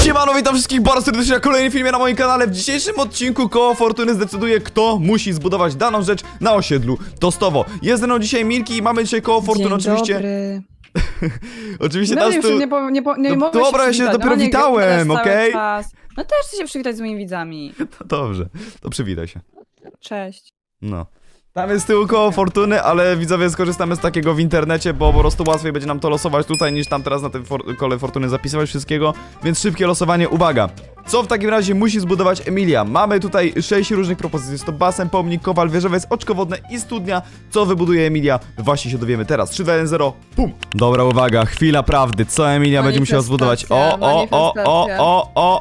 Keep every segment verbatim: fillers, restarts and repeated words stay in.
Siemano, witam wszystkich bardzo serdecznie na kolejnym filmie na moim kanale. W dzisiejszym odcinku Koło Fortuny zdecyduje, kto musi zbudować daną rzecz na osiedlu Tostowo. Jest ze mną dzisiaj Milki i mamy dzisiaj Koło Fortuny. Dzień oczywiście. Dobry. Oczywiście no, nas tu... Nie, po, nie, po, nie no, mogę dobra, ja się przywitać. dopiero no, witałem, okej? Okay? No też chcę się przywitać z moimi widzami. To dobrze, to przywitaj się. Cześć. No. Tam jest z tyłu Koło Fortuny, ale widzowie skorzystamy z takiego w internecie, bo po prostu łatwiej będzie nam to losować tutaj niż tam teraz na tym for Kole Fortuny zapisywać wszystkiego, więc szybkie losowanie, uwaga! Co w takim razie musi zbudować Emilia? Mamy tutaj sześć różnych propozycji, jest to basen, pomnik, kowal, wieżowiec, oczko wodne i studnia. Co wybuduje Emilia? Właśnie się dowiemy teraz. trzy, dwa, jeden, zero, pum! Dobra, uwaga, chwila prawdy, co Emilia będzie musiała zbudować? O, o, o, o, o, o!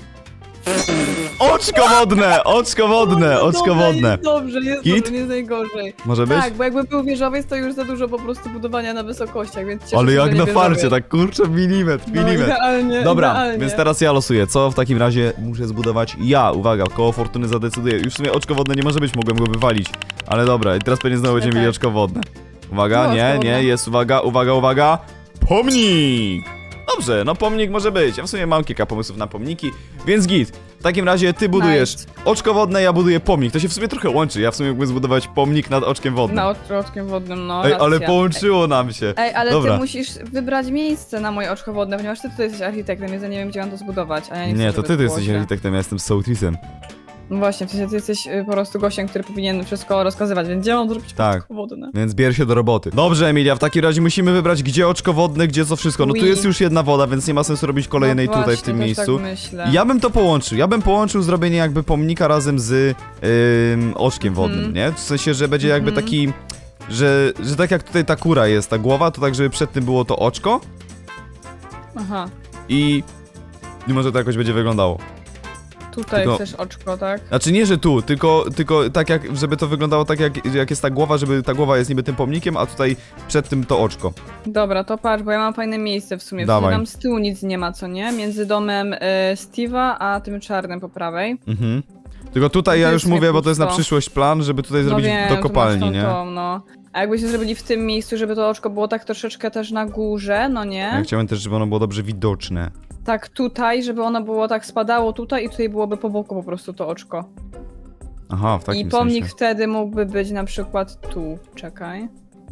Oczko wodne! Oczko wodne! Oczko dobra, wodne! Jest dobrze, jest Git? dobrze, nie jest najgorzej. Może być? Tak, bo jakby był wieżowiec, to już za dużo po prostu budowania na wysokościach, więc cieszę Ale się, jak że nie na wieżowiec. farcie, tak kurczę, milimetr, No, milimetr. idealnie, Dobra, idealnie. więc teraz ja losuję. Co w takim razie muszę zbudować ja? Uwaga, Koło Fortuny zadecyduje. Już w sumie oczko wodne nie może być, mogłem go wywalić. Ale dobra, i teraz pewnie znowu będziemy mieli oczko wodne. Uwaga, No, nie, oczko nie, wodne. jest, uwaga, uwaga, uwaga. Pomnik! Dobrze, no pomnik może być. Ja w sumie mam kilka pomysłów na pomniki, więc git. W takim razie ty budujesz Nice. oczko wodne, ja buduję pomnik. To się w sumie trochę łączy. Ja w sumie mógłbym zbudować pomnik nad oczkiem wodnym. Na oczko- oczkiem wodnym, no. Ej, ale racja. połączyło nam się. Ej, ale Dobra. ty musisz wybrać miejsce na moje oczko wodne, ponieważ ty tutaj jesteś architektem, więc ja nie wiem, gdzie mam to zbudować. A ja nie, Nie, chcę, to żeby ty, ty było jesteś źle. architektem, ja jestem sołtrisem. No właśnie, w sensie ty jesteś y, po prostu gościem, który powinien wszystko rozkazywać, więc gdzie mam zrobić Tak. oczko wodne? Więc bierz się do roboty. Dobrze, Emilia, w takim razie musimy wybrać, gdzie oczko wodne, gdzie co wszystko. No tu Oui. jest już jedna woda, więc nie ma sensu robić kolejnej no tutaj właśnie, w tym też miejscu. Tak myślę. Ja bym to połączył. Ja bym połączył zrobienie jakby pomnika razem z ym, oczkiem wodnym, Mhm. nie? W sensie, że będzie jakby Mhm. taki... Że, że tak jak tutaj ta kura jest, ta głowa, to tak, żeby przed tym było to oczko Aha, i... I może to jakoś będzie wyglądało. tutaj Tylko- chcesz oczko, tak? Znaczy nie, że tu, tylko, tylko tak jak, żeby to wyglądało tak jak, jak jest ta głowa, żeby ta głowa jest niby tym pomnikiem, a tutaj przed tym to oczko. Dobra, to patrz, bo ja mam fajne miejsce w sumie. W Dawaj. sumie tam z tyłu nic nie ma, co nie? Między domem y, Steve'a, a tym czarnym po prawej. Mhm. Tylko tutaj To ja jest już mówię, bo to jest na pusto. przyszłość plan, żeby tutaj zrobić no wiem, do tu kopalni, masz tą, nie? Tą, no. A jakbyśmy zrobili w tym miejscu, żeby to oczko było tak troszeczkę też na górze, no nie? Ja chciałem też, żeby ono było dobrze widoczne. Tak tutaj, żeby ono było tak spadało tutaj i tutaj byłoby po boku po prostu to oczko. Aha, w takim I pomnik sensie. wtedy mógłby być na przykład tu. Czekaj.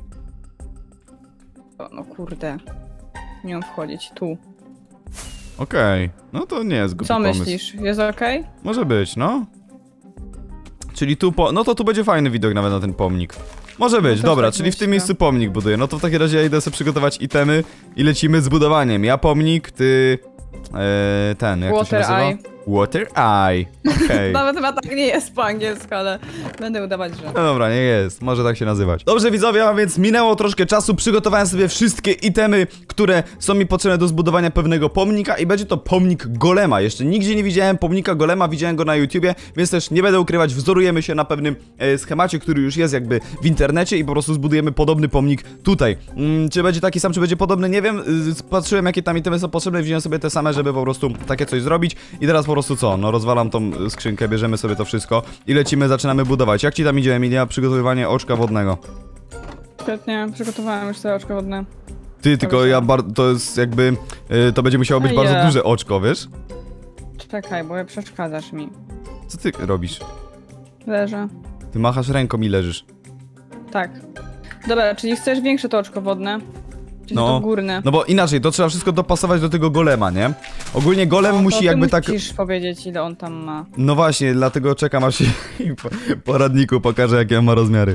O, no kurde. Nie mam wchodzić. Tu. Okej, no to nie jest głupi Co pomysł. myślisz? Jest okej? Może być, no. Czyli tu po... No to tu będzie fajny widok nawet na ten pomnik. Może być, też dobra, tak czyli w tym myślę. miejscu pomnik buduję. No to w takim razie ja idę sobie przygotować itemy i lecimy z budowaniem. Ja pomnik, ty... E, ten, jak to się Water nazywa? Eye. Water Eye. Okej. Nawet chyba tak nie jest po angielsku, ale będę udawać, że. No dobra, nie jest, może tak się nazywać. Dobrze widzowie, a więc minęło troszkę czasu, przygotowałem sobie wszystkie itemy, które są mi potrzebne do zbudowania pewnego pomnika i będzie to pomnik golema. Jeszcze nigdzie nie widziałem pomnika golema, widziałem go na YouTubie, więc też nie będę ukrywać, wzorujemy się na pewnym e, schemacie, który już jest jakby w internecie i po prostu zbudujemy podobny pomnik tutaj. Mm, czy będzie taki sam, czy będzie podobny, nie wiem, y, patrzyłem jakie tam itemy są potrzebne, wziąłem sobie te same, żeby po prostu takie coś zrobić i teraz po prostu co, no rozwalam tą skrzynkę, bierzemy sobie to wszystko i lecimy, zaczynamy budować. Jak ci tam idzie, Emilia, przygotowywanie oczka wodnego? Świetnie, przygotowałem już sobie oczko wodne. Ty, tylko ja bardzo, to jest jakby, y, to będzie musiało być A bardzo ja. duże oczko, wiesz? Czekaj, bo przeszkadzasz mi. Co ty robisz? Leżę. Ty machasz ręką i leżysz. Tak. Dobra, czyli chcesz większe to oczko wodne? Czy No. to górne? No bo inaczej, to trzeba wszystko dopasować do tego golema, nie? Ogólnie golem No, musi to jakby ty tak... musisz powiedzieć, ile on tam ma. No właśnie, dlatego czekam aż się po poradniku pokaże, jakie on ma rozmiary.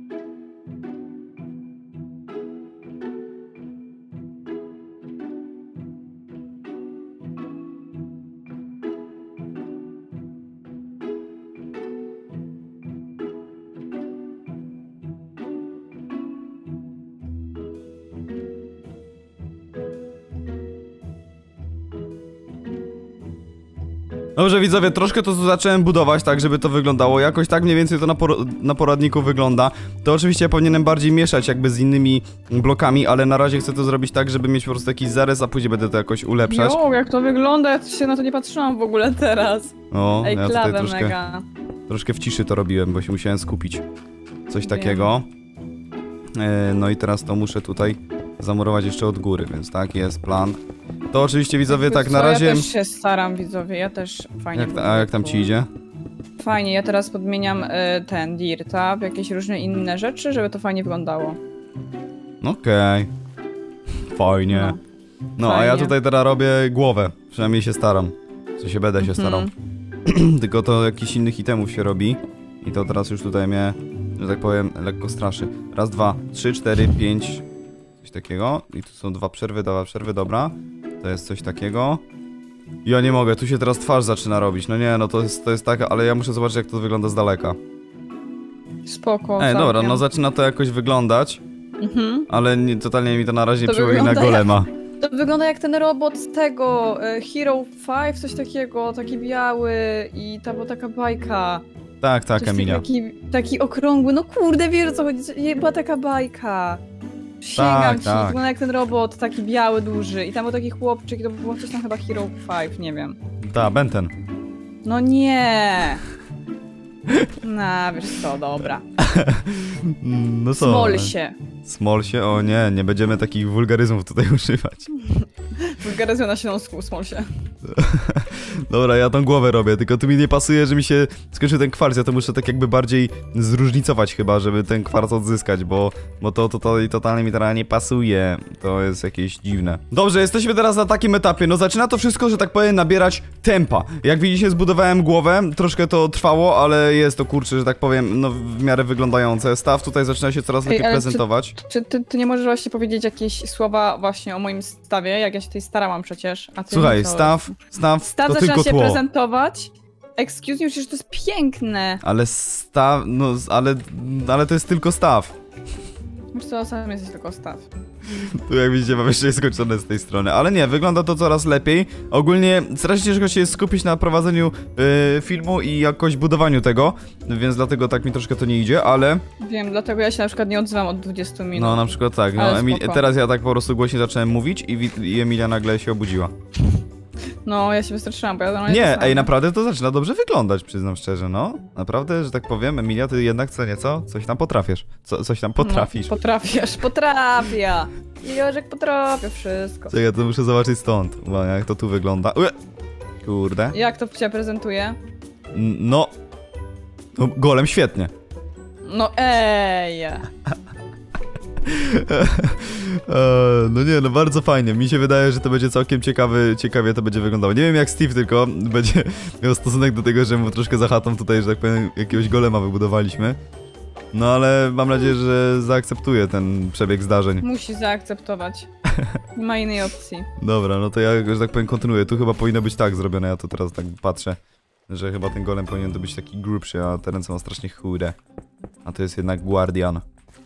Dobrze widzowie, troszkę to zacząłem budować tak, żeby to wyglądało jakoś tak mniej więcej to na, por na poradniku wygląda. To oczywiście ja powinienem bardziej mieszać jakby z innymi blokami, ale na razie chcę to zrobić tak, żeby mieć po prostu jakiś zarys, a później będę to jakoś ulepszać. Jo, jak to wygląda, ja się na to nie patrzyłam w ogóle teraz. O, Ej, ja tutaj klawę troszkę, mega. troszkę w ciszy to robiłem, bo się musiałem skupić. Coś takiego. E, no i teraz to muszę tutaj zamurować jeszcze od góry, więc tak jest plan. To oczywiście widzowie Jakby tak na co, razie... Ja też się staram, widzowie, ja też fajnie... Jak, a jak tam ci idzie? Fajnie, ja teraz podmieniam y, ten dirta w jakieś różne inne rzeczy, żeby to fajnie wyglądało. Okej. Okay. Fajnie. No, No, a fajnie. ja tutaj teraz robię głowę. Przynajmniej się staram. Co się będę się Mhm. starał. Tylko to jakichś innych itemów się robi. I to teraz już tutaj mnie, że tak powiem, lekko straszy. Raz, dwa, trzy, cztery, pięć. Coś takiego. I tu są dwa przerwy, dwa przerwy, dobra. To jest coś takiego. Ja nie mogę, tu się teraz twarz zaczyna robić. No nie, no to jest, to jest tak, ale ja muszę zobaczyć, jak to wygląda z daleka. Spoko. Ej, dobra, całkiem. no zaczyna to jakoś wyglądać. Mhm. Ale nie, totalnie mi to na razie nie To przypomina wygląda golema. To wygląda jak ten robot z tego, y, Hero pięć, coś takiego, taki biały i ta była taka bajka. Tak, tak, Coś Emilia. Taki, taki okrągły, no kurde, wiesz o co chodzi, Nie, była taka bajka. Sięgam Tak, ci, tak. wygląda jak ten robot, taki biały, duży i tam był taki chłopczyk i to było coś tam chyba Hero pięć, nie wiem. Da, Benten. No nie! No, wiesz co, dobra. No co? Smol się. Smol się? O nie, nie będziemy takich wulgaryzmów tutaj używać. Wulgaryzm na Śląsku, smol się. Dobra, ja tą głowę robię, tylko tu mi nie pasuje, że mi się skończył ten kwarc, ja to muszę tak jakby bardziej zróżnicować chyba, żeby ten kwarc odzyskać, bo, bo to, to, to totalnie mi teraz nie pasuje. To jest jakieś dziwne. Dobrze, jesteśmy teraz na takim etapie, no zaczyna to wszystko, że tak powiem, nabierać tempa. Jak widzicie, zbudowałem głowę, troszkę to trwało, ale jest to, kurczę, że tak powiem, no w miarę wyglądające. Staw tutaj zaczyna się coraz lepiej ale czy- prezentować. Czy ty, ty nie możesz właśnie powiedzieć jakieś słowa właśnie o moim stawie, jak ja się tutaj starałam przecież, a ty Słuchaj, nie, to- staw, staw, Staw to zaczyna tylko się tło. prezentować. Excuse me, przecież to jest piękne. Ale staw, no, ale, ale to jest tylko staw. Wiesz co, sam jesteś tylko staw. Tu jak widzicie mam jeszcze skończone z tej strony, ale nie, wygląda to coraz lepiej. Ogólnie strasznie ciężko się skupić na prowadzeniu yy, filmu i jakoś budowaniu tego, więc dlatego tak mi troszkę to nie idzie, ale Wiem, dlatego ja się na przykład nie odzywam od dwudziestu minut. no na przykład tak, no Ale Emil, spoko. teraz ja tak po prostu głośniej zacząłem mówić i, Wi- i Emilia nagle się obudziła. No, ja się wystraszyłam, bo ja normalnie Nie, pisałam. ej, naprawdę to zaczyna dobrze wyglądać, przyznam szczerze, no. Naprawdę, że tak powiem, Emilia, ty jednak co nieco, coś tam potrafisz. Co, coś tam potrafisz. No, potrafisz, potrafię. Jożek potrafię wszystko. Czekaj, to muszę zobaczyć stąd, bo jak to tu wygląda. Ue! Kurde. Jak to cię prezentuje? N- No. No, golem świetnie. No ej! Eee, no nie, no bardzo fajnie. Mi się wydaje, że to będzie całkiem ciekawy, ciekawie to będzie wyglądało. Nie wiem jak Steve tylko będzie miał stosunek do tego, że mu troszkę za chatą tutaj, że tak powiem, jakiegoś golema wybudowaliśmy. No ale mam nadzieję, że zaakceptuje ten przebieg zdarzeń. Musi zaakceptować. Nie ma innej opcji. Dobra, no to ja, że tak powiem, kontynuuję. Tu chyba powinno być tak zrobione, ja tu teraz tak patrzę, że chyba ten golem powinien to być taki grubszy, a te ręce ma strasznie chude. A to jest jednak Guardian.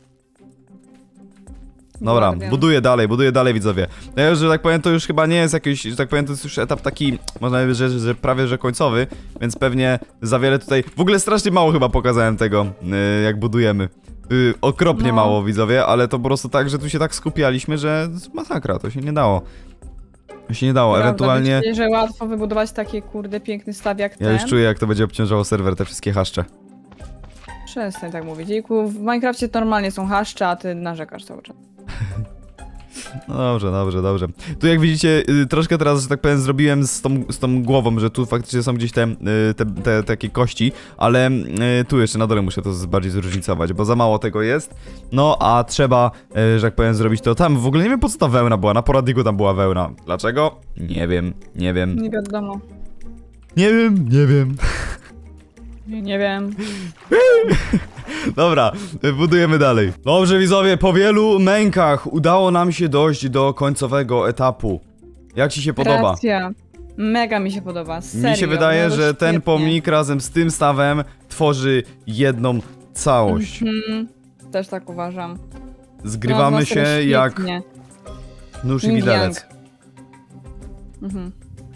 Dobra, Guardian. buduję dalej, buduję dalej, widzowie. Ja już, że tak powiem, to już chyba nie jest jakiś, że tak powiem, to jest już etap taki, można powiedzieć, że, że prawie, że końcowy, więc pewnie za wiele tutaj, w ogóle strasznie mało chyba pokazałem tego, yy, jak budujemy. Yy, okropnie No. mało, widzowie, ale to po prostu tak, że tu się tak skupialiśmy, że masakra, to się nie dało. To się nie dało, Prawda, ewentualnie myślicie, że łatwo wybudować taki kurde piękny staw jak ten? ja już czuję, jak to będzie obciążało serwer, te wszystkie haszcze. Przestań tak mówić. Jejku, w Minecrafcie normalnie są haszcze, a ty narzekasz cały czas. No dobrze, dobrze, dobrze. Tu jak widzicie, y, troszkę teraz, że tak powiem, zrobiłem z tą, z tą głową, że tu faktycznie są gdzieś te, y, te, te takie kości, ale y, tu jeszcze na dole muszę to z- bardziej zróżnicować, bo za mało tego jest. No, a trzeba, y, że tak powiem, zrobić to tam. W ogóle nie wiem, po co ta wełna była, na poradniku tam była wełna. Dlaczego? Nie wiem, nie wiem. Nie wiadomo. Nie wiem, nie wiem. Nie, nie wiem. Dobra, budujemy dalej. Dobrze, widzowie, po wielu mękach udało nam się dojść do końcowego etapu. Jak ci się podoba? Racja. Mega mi się podoba, serio. Mi się wydaje, no, że ten świetnie. pomnik razem z tym stawem tworzy jedną całość. Mhm. Też tak uważam. Zgrywamy No, się no, serio, jak świetnie. nóż i Yin widelec. yang. Mhm.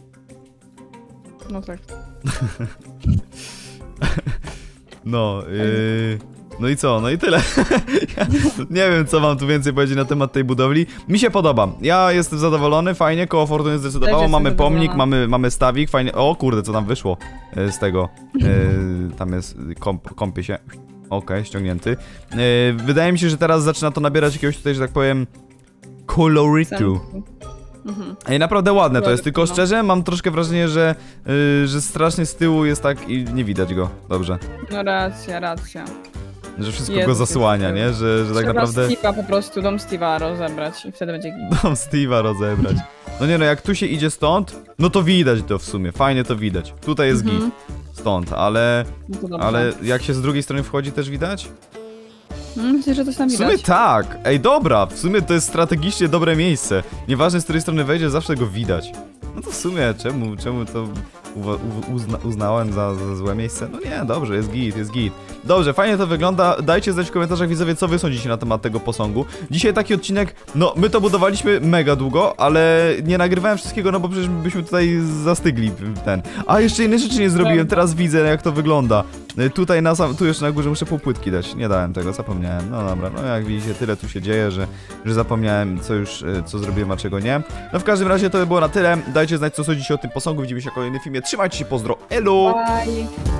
No tak. No, yy... no i co? No i tyle. Ja nie wiem, co mam tu więcej powiedzieć na temat tej budowli. Mi się podoba. Ja jestem zadowolony, fajnie, koło fortuny zdecydowało. jestem Mamy pomnik, zadowolona. mamy, mamy stawik, fajnie. O kurde, co tam wyszło yy, z tego. Yy, tam jest komp, kąpie się. Okej, ściągnięty. Yy, wydaje mi się, że teraz zaczyna to nabierać jakiegoś tutaj, że tak powiem, kolorytu. Mhm. Ej, naprawdę ładne to jest, tylko No. szczerze mam troszkę wrażenie, że, yy, że strasznie z tyłu jest tak i nie widać go dobrze. No racja, racja. Że wszystko Jezus, go zasłania, jest nie? Że, że tak Trzeba naprawdę Steve'a po prostu, dom Steve'a rozebrać i wtedy będzie git. dom Steve'a rozebrać. No nie no, jak tu się idzie stąd, no to widać to w sumie, fajnie to widać. Tutaj jest Mhm. git, stąd, ale, No to dobrze. ale jak się z drugiej strony wchodzi też widać? Mm, Myślę, że coś tam W widać. sumie tak, ej dobra, w sumie to jest strategicznie dobre miejsce. Nieważne z której strony wejdzie, zawsze go widać. No to w sumie, czemu, czemu to uwa- u- uzna uznałem za, za złe miejsce? No nie, dobrze, jest git, jest git. Dobrze, fajnie to wygląda, dajcie znać w komentarzach widzowie, co wy sądzicie na temat tego posągu. Dzisiaj taki odcinek, no my to budowaliśmy mega długo, ale nie nagrywałem wszystkiego, no bo przecież byśmy tutaj zastygli ten. A jeszcze inne rzeczy nie zrobiłem, teraz widzę jak to wygląda. Tutaj na sam, tu jeszcze na górze muszę półpłytki dać, nie dałem tego, zapomniałem. No dobra, no jak widzicie, tyle tu się dzieje, że, że zapomniałem co już, co zrobiłem, a czego nie. No w każdym razie to by było na tyle, dajcie znać co sądzicie o tym posągu, widzimy się w kolejnym filmie, trzymajcie się, pozdro, elo! Bye.